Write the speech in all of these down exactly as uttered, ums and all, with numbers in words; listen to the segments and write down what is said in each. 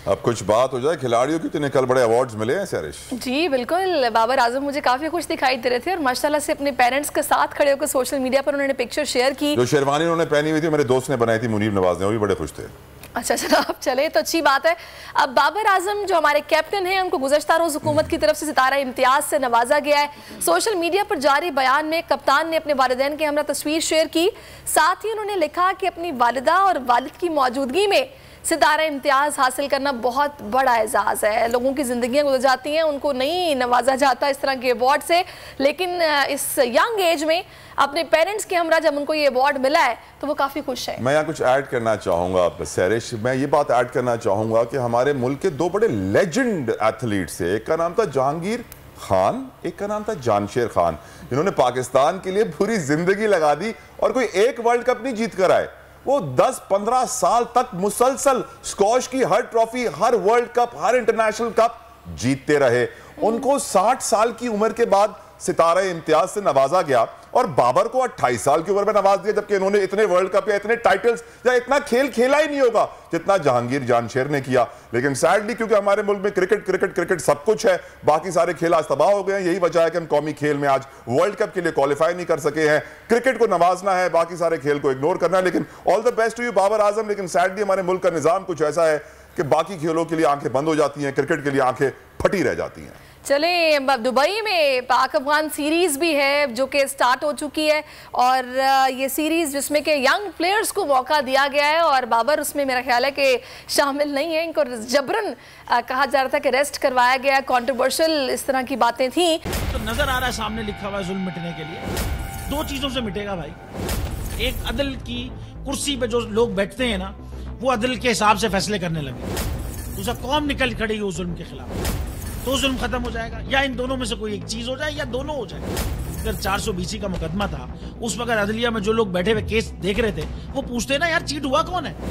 अब कुछ बात हो जाए खिलाड़ियों की, तो कल बड़े अवार्ड्स मिले हैं सैरिश। जी बिल्कुल, बाबर आजम मुझे काफी खुश दिखाई दे रहे थे और माशाल्लाह से अपने पेरेंट्स के साथ खड़े होकर सोशल मीडिया पर उन्होंने पिक्चर शेयर की। जो शेरवानी उन्होंने पहनी हुई थी मेरे दोस्त ने बनाई थी मुनीर नवाज ने, वो भी बड़े खुश थे। अच्छा जनाब, चले तो अच्छी बात है। अब बाबर आजम जो हमारे कैप्टन हैं, उनको गुज़श्ता रोज़ हुकूमत की तरफ से सितारा इम्तियाज से नवाजा गया है। सोशल मीडिया पर जारी बयान में कप्तान ने अपने वालिदैन के हमरा तस्वीर शेयर की, साथ ही उन्होंने लिखा कि अपनी वालिदा और वालिद की मौजूदगी में सितारा इम्तियाज़ हासिल करना बहुत बड़ा एजाज़ है। लोगों की ज़िंदगियाँ गुजर जाती हैं, उनको नहीं नवाजा जाता इस तरह के अवार्ड से, लेकिन इस यंग एज में अपने पेरेंट्स के हमरा जब उनको ये अवार्ड मिला है तो वो काफ़ी खुश है। मैं यहाँ कुछ ऐड करना चाहूँगा सैरिश, मैं ये बात ऐड करना चाहूँगा कि हमारे मुल्क के दो बड़े लेजेंड एथलीट्स थे, एक का नाम था जहांगीर खान, एक का नाम था जानशेर खान। इन्होंने पाकिस्तान के लिए पूरी जिंदगी लगा दी और कोई एक वर्ल्ड कप नहीं जीत कर आए। वो दस पंद्रह साल तक मुसलसल स्क्वॉश की हर ट्रॉफी, हर वर्ल्ड कप, हर इंटरनेशनल कप जीतते रहे। उनको साठ साल की उम्र के बाद सितारा इम्तियाज से नवाजा गया और बाबर को अट्ठाईस साल की उम्र में नवाज दिया, जबकि इन्होंने इतने वर्ल्ड कप या इतने टाइटल्स या इतना खेल खेला ही नहीं होगा जितना जहांगीर जानशेर ने किया। लेकिन सैडली क्योंकि हमारे मुल्क में क्रिकेट क्रिकेट क्रिकेट सब कुछ है, बाकी सारे खेल आज तबाह हो गए हैं। यही वजह है कि हम कौमी खेल में आज वर्ल्ड कप के लिए क्वालिफाई नहीं कर सके हैं। क्रिकेट को नवाजना है, बाकी सारे खेल को इग्नोर करना है। लेकिन all the best to you Babar Azam. लेकिन सैडली हमारे मुल्क का निजाम कुछ ऐसा है कि बाकी खेलों के लिए आंखें बंद हो जाती हैं, क्रिकेट के लिए आंखें फटी रह जाती हैं। चले, दुबई में पाक अफगान सीरीज़ भी है जो कि स्टार्ट हो चुकी है और ये सीरीज़ जिसमें कि यंग प्लेयर्स को मौका दिया गया है और बाबर उसमें मेरा ख्याल है कि शामिल नहीं है। इनको जबरन कहा जा रहा था कि रेस्ट करवाया गया, कंट्रोवर्शियल इस तरह की बातें थी। तो नजर आ रहा है सामने लिखा हुआ है जुल्म मिटने के लिए दो चीज़ों से मिटेगा भाई। एक, अदल की कुर्सी पे जो लोग बैठते हैं ना, वो अदल के हिसाब से फैसले करने लगे। दूसरा, कौम निकल खड़ी उस जुल्म के खिलाफ, तो जुल्म खत्म हो जाएगा। या इन दोनों में से कोई एक चीज हो जाए या दोनों हो जाए। अगर चार सौ बीसी का मुकदमा था, उस वक्त अदलिया में जो लोग बैठे हुए केस देख रहे थे वो पूछते ना यार चीट हुआ कौन है।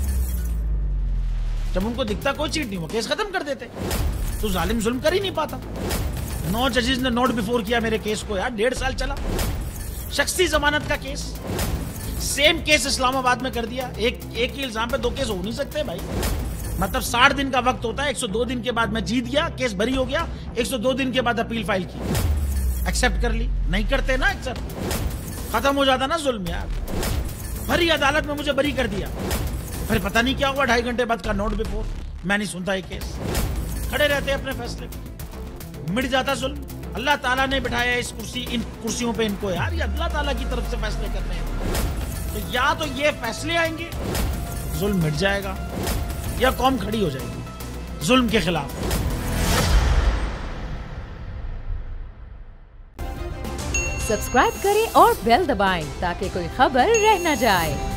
जब उनको दिखता कोई चीट नहीं हुआ, केस खत्म कर देते। तो जालिम जुल्म कर ही नहीं पाता। नौ जजेस ने नोट बिफोर किया मेरे केस को यार, डेढ़ साल चला। शख्सी जमानत का केस, सेम केस इस्लामाबाद में कर दिया। एक एक ही इल्जाम पे दो केस हो नहीं सकते भाई। मतलब साठ दिन का वक्त होता है, एक सौ दो दिन के बाद मैं जीत गया, केस बरी हो गया, एक सौ दो दिन के बाद अपील फाइल की, एक्सेप्ट कर ली। नहीं करते ना एक्सेप्ट, खत्म हो जाता ना जुल्म यार। भरी अदालत में मुझे बरी कर दिया, फिर पता नहीं क्या हुआ, ढाई घंटे बाद का नोट बिफोर, मैं नहीं सुनता ये केस। खड़े रहते अपने फैसले पे, मिट जाता जुल्म। अल्लाह ताला ने बिठाया इस कुर्सी, इन कुर्सियों पे इनको यार, ये अल्लाह ताला की तरफ से फैसले करने हैं। तो या तो ये फैसले आएंगे, जुल्म मिट जाएगा, या कौम खड़ी हो जाएगी जुल्म के खिलाफ। सब्सक्राइब करें और बेल दबाएं ताकि कोई खबर रह न जाए।